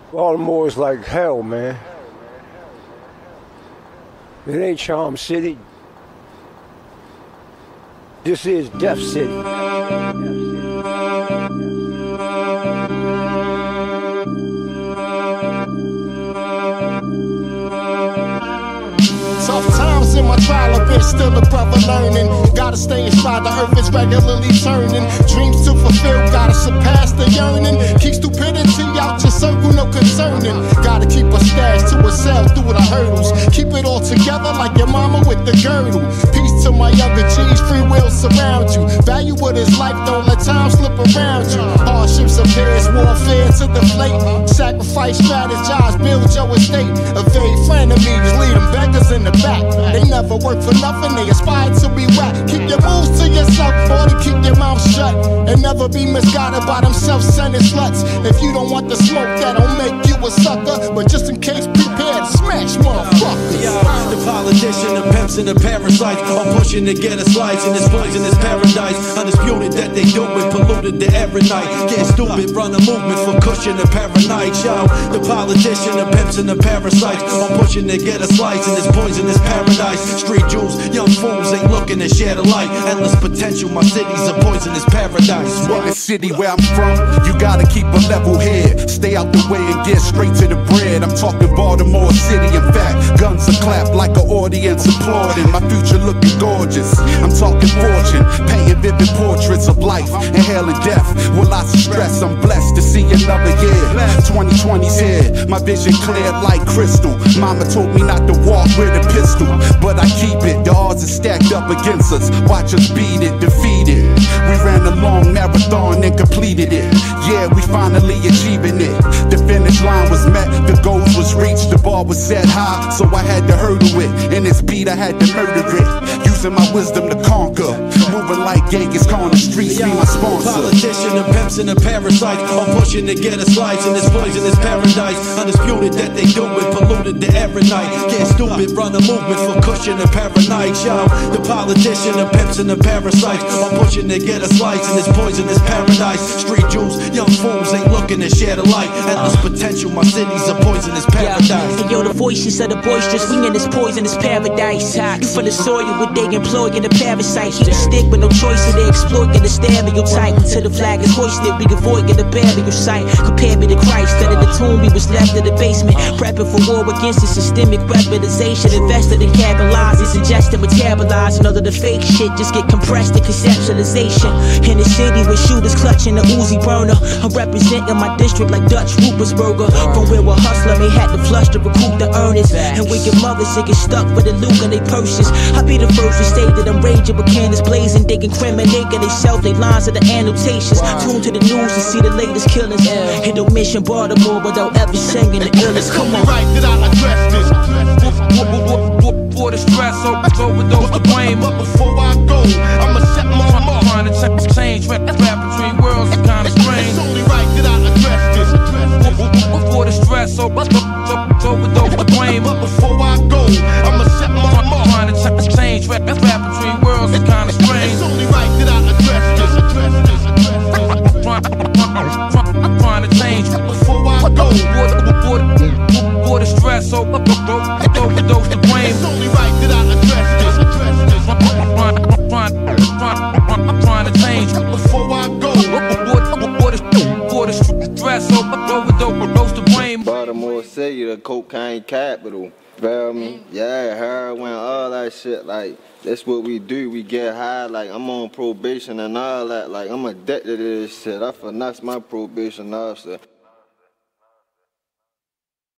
Baltimore is like hell, man. It ain't Charm City. This is Death City. Tough times in my trial, a bitch still a brother learning. Gotta stay inspired, the earth is regularly turning. Dreams to fulfill, gotta surpass the yearning. Keep stupidity out your circle, no concerning. Gotta keep a stash to herself through the hurdles. Keep it all together like your mama with the girdle. Peace to my younger G's, free will surround you. Value what is life, don't let time slip around you. Hardships appears, warfare to the flake. Sacrifice, strategize, build your estate. Evade frenemies, lead them beggars in the back. They never work for nothing, they aspire to be whack. Keep your moves to yourself, or to keep your mouth shut. And never be misguided by them self-centered sluts. If you don't want the smoke, that don't make you a sucker. But just in case, prepare to smash motherfuckers. The politician, the pimps, and the parasites are pushing to get a slice in this poisonous paradise. Undisputed that they do it, polluted the every night. Get stupid, run a movement for cushion and paranoid. Yo, the politician, the pimps, and the parasites are pushing to get a slice in this poisonous paradise. Street Jews, young fools ain't looking to share the light. Endless potential, my city's a poisonous paradise. In the city where I'm from, you gotta keep a level head. Stay out the way and get straight to the bread. I'm talking Baltimore City, in fact. Guns are clapped like an audience applauding. My future looking gorgeous. I'm talking fortune, painting vivid portraits of life, inhaling death. With lots of stress, I'm blessed to see another year. 2020's here, my vision clear like crystal. Mama told me not to walk with a pistol, but I keep it. The odds are stacked up against us. Watch us beat it, defeat it. We ran a long marathon and completed it. Yeah, we finally achieving it. The finish line was met, the goals was reached, the bar was set high, so I had to hurdle it. In this beat, I had to murder it. Using my wisdom to conquer. Moving like Genghis Khan, the streets be my sponsor. Politician, the pimps, and the parasites are pushing to get a slice in this poisonous paradise. Undisputed that they do it, polluted the every night. Get stupid, run a movement for cushion and paranoid. Yo, the politician, the pimps, and the parasites are pushing to get a slice in this poisonous paradise. Street Jews, young fools ain't looking to share the light. Endless potential, my city's a poisonous paradise. And yo, the voices of the boisterous, we in this poisonous paradise. You for the soil, what they employ in the parasite. Heat a stick with no choice, and they exploit in the stereotype. Until the flag is hoisted, we avoid in the burial site. Compare me to Christ, that in the tomb, we was left in the basement. Prepping for war against the systemic weaponization. Invested in capitalizing, suggesting metabolizing. All of the fake shit just get compressed in conceptualization. In the city with shooters clutching the Uzi burner, I'm representing my district like Dutch Rupersberger. From where a hustler may have to flush to recoup the earnings, and we get mothers that get stuck with the loot in their purses. I be the first to state that I'm raging with cannons blazing. They incriminate themselves, they lines of the annotations. Tune to the news to see the latest killings. Hit no mission Baltimore without ever singing the illest. Come on. Right that I address this. For the stress, overdose the blame. But before I go, I'ma set my mark. Trying to change, rap between worlds is kinda strange. It's only right that I address this. For the stress, overdose the blame. But before I go, I'ma set my mark. Trying to change, rap between worlds is kinda strange. It's only right that I address this. Trying to change. Before I go, for the stress, overdose the blame. it's only right that I address this. Trying to change. Before I go, For the stress, overdose the blame. Baltimore City, the cocaine capital. Feel me? Yeah, heroin, all that shit. Like, that's what we do. We get high. Like, I'm on probation and all that. Like, I'm addicted to this shit. I finesse my probation officer.